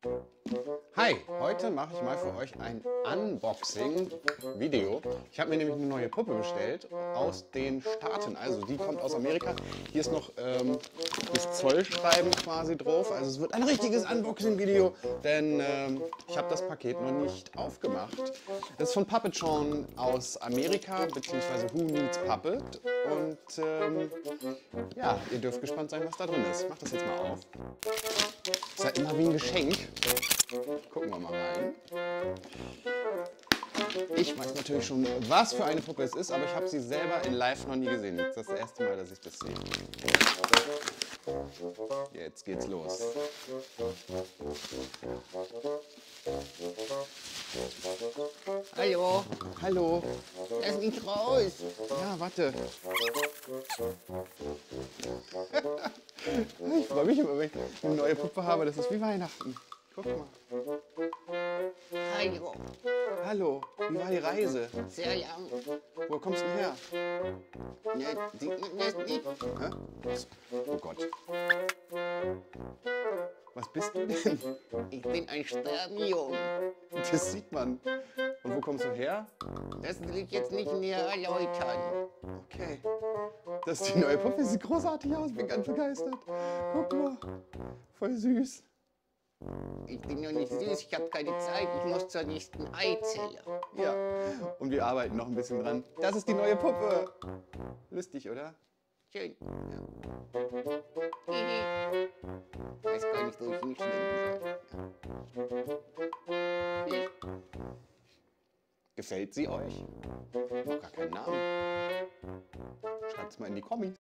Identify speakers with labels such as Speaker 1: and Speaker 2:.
Speaker 1: Hi, heute mache ich mal für euch ein Unboxing-Video. Ich habe mir nämlich eine neue Puppe bestellt aus den Staaten, also die kommt aus Amerika. Hier ist noch das Zollschreiben quasi drauf, also es wird ein richtiges Unboxing-Video, denn ich habe das Paket noch nicht aufgemacht. Das ist von Puppet Sean aus Amerika, beziehungsweise Who Needs Puppet, und ja, ihr dürft gespannt sein, was da drin ist. Ich mache das jetzt mal auf. Ist ja immer wie ein Geschenk. Gucken wir mal rein. Ich weiß natürlich schon, was für eine Puppe es ist, aber ich habe sie selber in live noch nie gesehen. Jetzt ist das erste Mal, dass ich das sehe. Jetzt geht's los.
Speaker 2: Hallo,
Speaker 1: Hallo.
Speaker 2: lass mich raus.
Speaker 1: Ja, warte. Ich freue mich immer, wenn ich eine neue Puppe habe. Das ist wie Weihnachten. Guck mal.
Speaker 2: Hallo,
Speaker 1: Hallo, wie war die Reise?
Speaker 2: sehr lang.
Speaker 1: Wo kommst du denn her?
Speaker 2: Ja, sieht man das nicht?
Speaker 1: Hä? Oh Gott. Was bist du denn?
Speaker 2: Ich bin ein Spermium.
Speaker 1: Das sieht man. Und wo kommst du her?
Speaker 2: Das will ich jetzt nicht näher erläutern.
Speaker 1: Okay. Das ist die neue Puppe. Sieht großartig aus. Bin ganz begeistert. Guck mal. Voll süß.
Speaker 2: Ich bin noch nicht süß, ich habe keine Zeit, ich muss zur nächsten Eizelle.
Speaker 1: Ja. Und wir arbeiten noch ein bisschen dran. Das ist die neue Puppe. Lustig, oder?
Speaker 2: Schön. Hihi. Weiß gar nicht, wo ich hinschwimmen soll.
Speaker 1: Gefällt sie euch? Noch gar keinen Namen. Schreibt es mal in die Kommis.